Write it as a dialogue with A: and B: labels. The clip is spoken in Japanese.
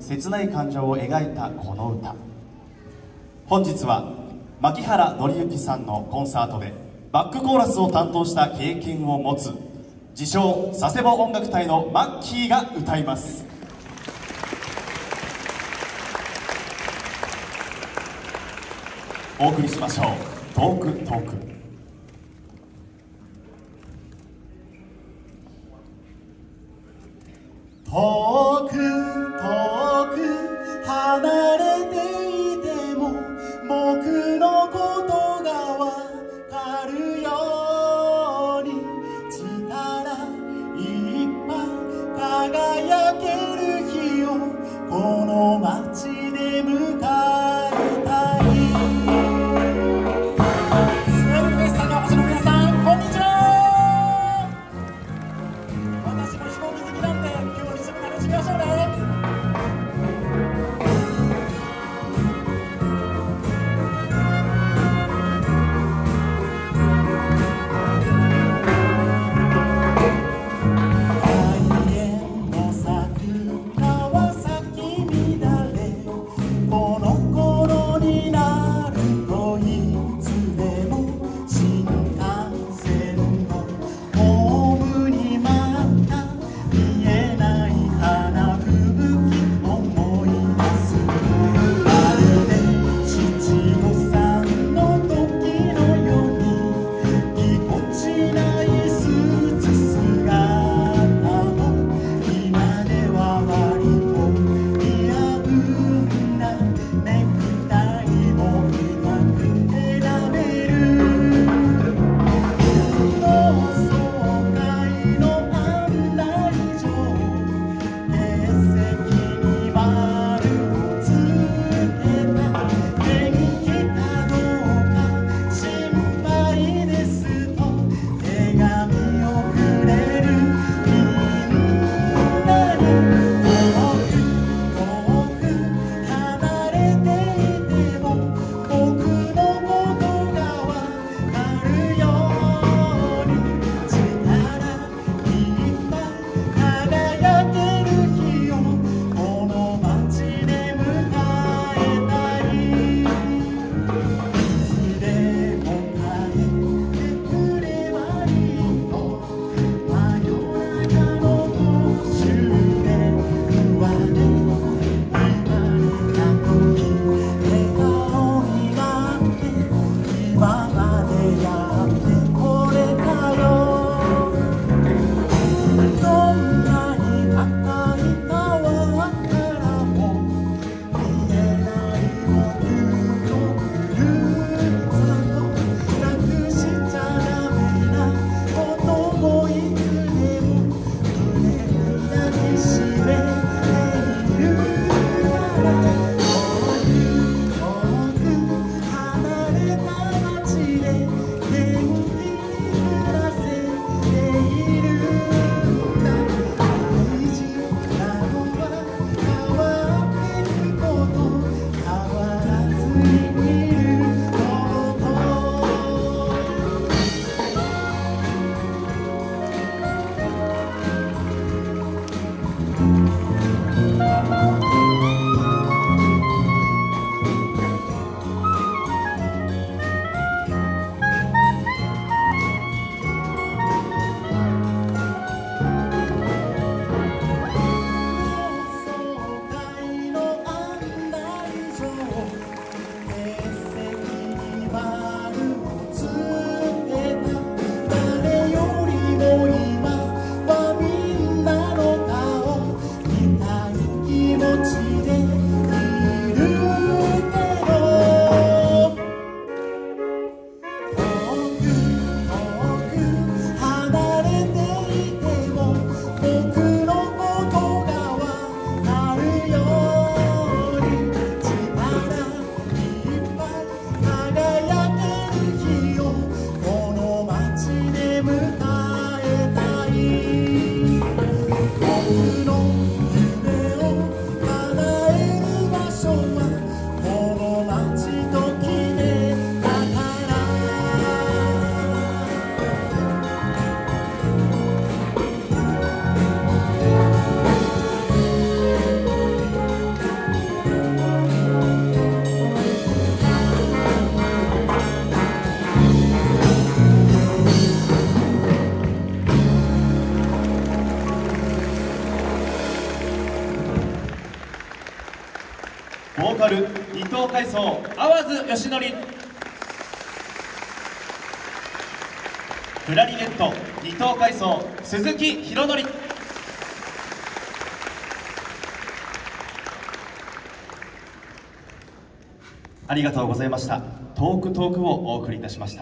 A: 切ない感情を描いたこの歌。本日は牧原紀之さんのコンサートでバックコーラスを担当した経験を持つ自称佐世保音楽隊のマッキーが歌います。お送りしましょう。トークトーク。
B: 遠く遠く離れていても僕のことがわかるように力いっぱい輝ける日をこの街で迎えたい。
A: ーカル二等階層淡津義則、クラリネット二等階層鈴木宏典。ありがとうございました。トークをお送りいたしました。